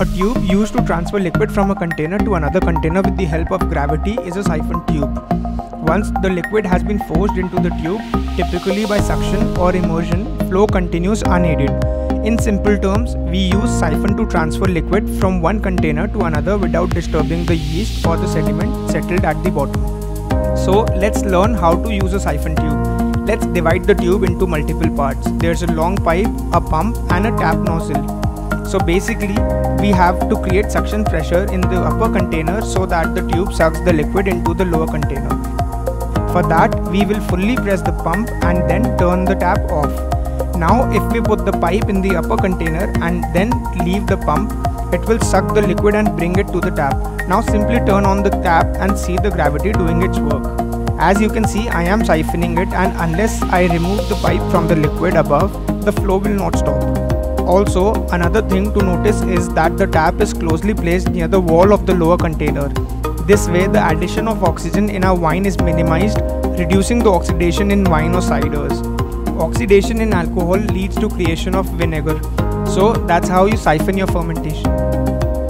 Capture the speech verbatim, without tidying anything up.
A tube used to transfer liquid from a container to another container with the help of gravity is a siphon tube. Once the liquid has been forced into the tube, typically by suction or immersion, flow continues unaided. In simple terms, we use siphon to transfer liquid from one container to another without disturbing the yeast or the sediment settled at the bottom. So let's learn how to use a siphon tube. Let's divide the tube into multiple parts. There's a long pipe, a pump and a tap nozzle. So basically, we have to create suction pressure in the upper container so that the tube sucks the liquid into the lower container. For that, we will fully press the pump and then turn the tap off. Now if we put the pipe in the upper container and then leave the pump, it will suck the liquid and bring it to the tap. Now simply turn on the tap and see the gravity doing its work. As you can see, I am siphoning it, and unless I remove the pipe from the liquid above, the flow will not stop. Also, another thing to notice is that the tap is closely placed near the wall of the lower container. This way the addition of oxygen in our wine is minimized, reducing the oxidation in wine or ciders. Oxidation in alcohol leads to creation of vinegar. So that's how you siphon your fermentation.